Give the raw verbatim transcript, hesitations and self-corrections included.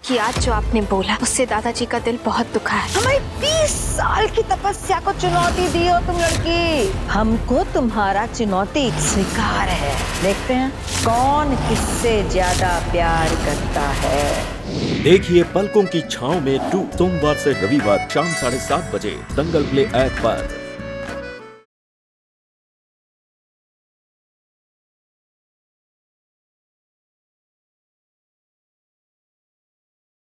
कि आज जो आपने बोला उससे दादाजी का दिल बहुत दुखा है। हमारी बीस साल की तपस्या को चुनौती दी हो तुम लड़की। हमको तुम्हारा चुनौती स्वीकार है। देखते हैं कौन किससे ज्यादा प्यार करता है। देखिए पलकों की छांव में टू सोमवार से रविवार शाम साढ़े सात बजे दंगल प्ले ऐप पर।